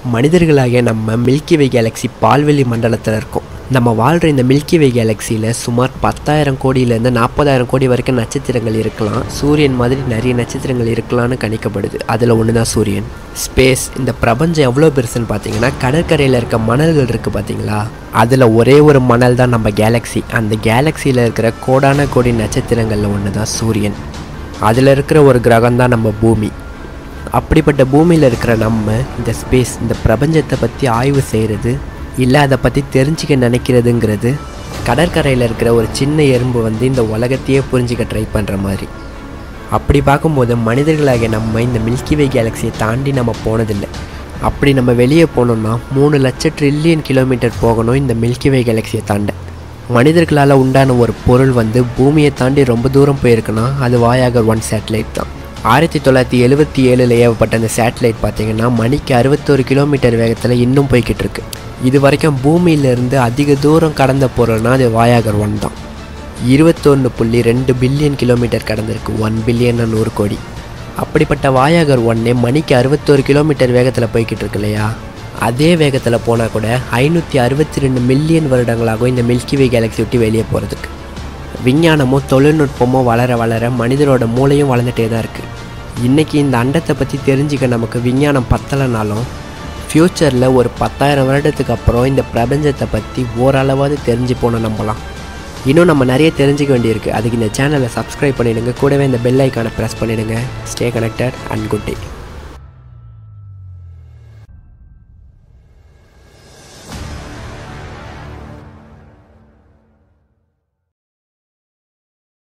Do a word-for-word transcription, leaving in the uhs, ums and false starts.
மனிதர்களாகிய நம்ம மில்கி வே கேலக்ஸி பால்வெளி மண்டலத்தில் இருக்கோம். நம்ம வாழ்கிற இந்த மில்கி வே கேலக்ஸியில் சுமார் பத்தாயிரம் கோடியிலேருந்து நாற்பதாயிரம் கோடி வரைக்கும் நட்சத்திரங்கள் இருக்கலாம். சூரியன் மாதிரி நிறைய நட்சத்திரங்கள் இருக்கலாம்னு கணிக்கப்படுது. அதில் ஒன்று தான் சூரியன். ஸ்பேஸ், இந்த பிரபஞ்சம் எவ்வளோ பெருசுன்னு பார்த்தீங்கன்னா, கடற்கரையில் இருக்க மணல்கள் இருக்குது பார்த்தீங்களா, அதில் ஒரே ஒரு மணல் தான் நம்ம கேலக்ஸி. அந்த கேலக்ஸியில் இருக்கிற கோடான கோடி நட்சத்திரங்களில் ஒன்று தான் சூரியன். அதில் இருக்கிற ஒரு கிரகம் தான் நம்ம பூமி. அப்படிப்பட்ட பூமியில் இருக்கிற நம்ம இந்த ஸ்பேஸ், இந்த பிரபஞ்சத்தை பற்றி ஆய்வு செய்கிறது இல்லை அதை பற்றி தெரிஞ்சிக்க நினைக்கிறதுங்கிறது கடற்கரையில் இருக்கிற ஒரு சின்ன எறும்பு வந்து இந்த உலகத்தையே புரிஞ்சிக்க ட்ரை பண்ணுற மாதிரி. அப்படி பார்க்கும்போது மனிதர்களாகிய நம்ம இந்த மில்கி வே கேலக்ஸியை தாண்டி நம்ம போனதில்லை. அப்படி நம்ம வெளியே போனோம்னா மூணு லட்சம் ட்ரில்லியன் கிலோமீட்டர் போகணும் இந்த மில்கி வே கேலக்ஸியை தாண்ட. மனிதர்களால் உண்டான ஒரு பொருள் வந்து பூமியை தாண்டி ரொம்ப தூரம் போயிருக்குன்னா அது வாயாகர் ஒன் சேட்டலைட் தான். ஆயிரத்தி தொள்ளாயிரத்தி எழுபத்தி ஏழில் ஏவப்பட்ட அந்த சேட்டலைட் பார்த்திங்கன்னா மணிக்கு அறுபத்தோரு கிலோமீட்டர் வேகத்தில் இன்னும் போய்கிட்டு இருக்கு. இது வரைக்கும் பூமியிலேருந்து அதிக தூரம் கடந்த பொருள்னால் அது வாயாகர் ஒன் தான். இருபத்தொன்று புள்ளி ரெண்டு பில்லியன் கிலோமீட்டர் கடந்திருக்கு. ஒன் பில்லியன் நூறு கோடி. அப்படிப்பட்ட வாயாகர் ஒன்னே மணிக்கு அறுபத்தோரு கிலோமீட்டர் வேகத்தில் போய்கிட்டு இருக்கு இல்லையா, அதே வேகத்தில் போனால் கூட ஐநூற்றி அறுபத்தி ரெண்டு மில்லியன் வருடங்களாகும் இந்த மில்கி வே கேலக்ஸி விட்டு வெளியே போகிறதுக்கு. விஞ்ஞானமோ தொழில்நுட்பமோ வளர வளர மனிதரோட மூளையும் வளர்ந்துட்டே தான் இருக்குது. இன்றைக்கி இந்த அண்டத்தை பற்றி தெரிஞ்சுக்க நமக்கு விஞ்ஞானம் பத்தலைனாலும் ஃப்யூச்சரில் ஒரு பத்தாயிரம் வருடத்துக்கு அப்புறம் இந்த பிரபஞ்சத்தை பற்றி ஓரளவாவது தெரிஞ்சு போன நம்பலாம். இன்னும் நம்ம நிறைய தெரிஞ்சுக்க வேண்டியிருக்கு. அதுக்கு இந்த சேனலை சப்ஸ்கிரைப் பண்ணிவிடுங்க. கூடவே இந்த பெல் ஐக்கானை ப்ரெஸ் பண்ணிவிடுங்க. Stay connected and good day.